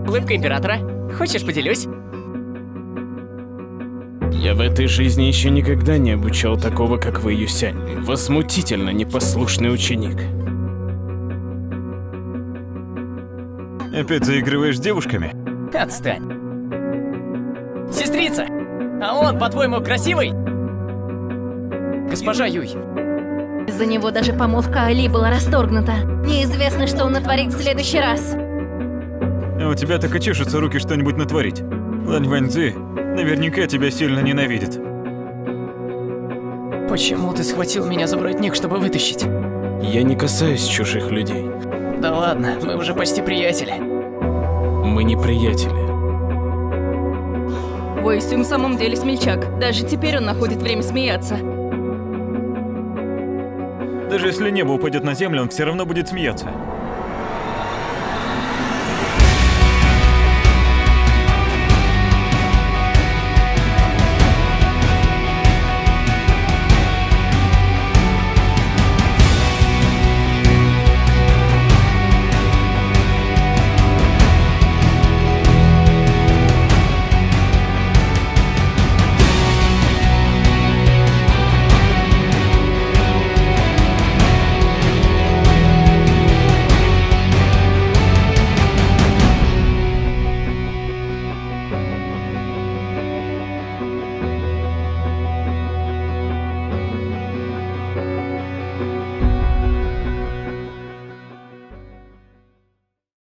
Улыбка императора. Хочешь, поделюсь? Я в этой жизни еще никогда не обучал такого, как вы, Юсянь. Возмутительно непослушный ученик. Опять заигрываешь с девушками? Отстань. Сестрица! А он, по-твоему, красивый? Госпожа Юй. Из-за него даже помолвка Али была расторгнута. Неизвестно, что он натворит в следующий раз. А у тебя так и чешутся руки что-нибудь натворить. Лань Ваньцзи наверняка тебя сильно ненавидит. Почему ты схватил меня за воротник, чтобы вытащить? Я не касаюсь чужих людей. Да ладно, мы уже почти приятели. Мы не приятели. Вэй Сюн в самом деле смельчак. Даже теперь он находит время смеяться. Даже если небо упадет на землю, он все равно будет смеяться.